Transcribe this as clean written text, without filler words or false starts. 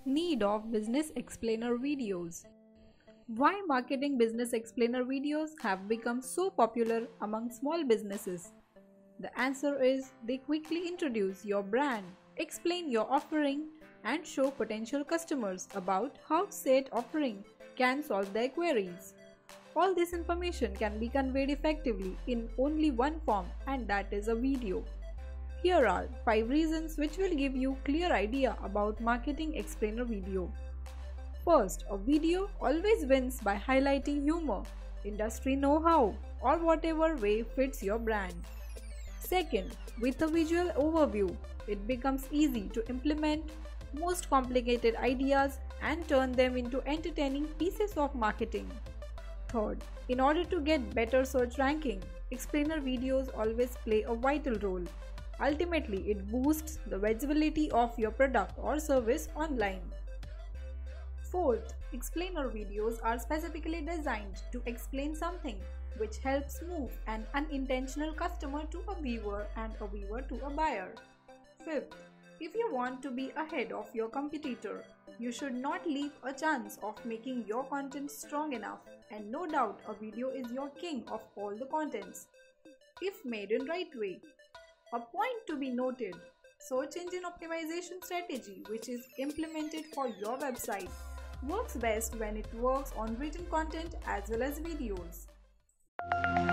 Need of business explainer videos. Why marketing business explainer videos have become so popular among small businesses? The answer is they quickly introduce your brand, explain your offering, and show potential customers about how said offering can solve their queries. All this information can be conveyed effectively in only one form, and that is a video. Here are 5 reasons which will give you clear idea about marketing explainer video. First, a video always wins by highlighting humor, industry know-how, or whatever way fits your brand. Second, with a visual overview, it becomes easy to implement most complicated ideas and turn them into entertaining pieces of marketing. Third, in order to get better search ranking, explainer videos always play a vital role. Ultimately, it boosts the visibility of your product or service online. Fourth, explainer videos are specifically designed to explain something which helps move an unintentional customer to a viewer and a viewer to a buyer. Fifth, if you want to be ahead of your competitor, you should not leave a chance of making your content strong enough, and no doubt a video is your king of all the contents, if made in right way. A point to be noted, search engine optimization strategy which is implemented for your website works best when it works on written content as well as videos.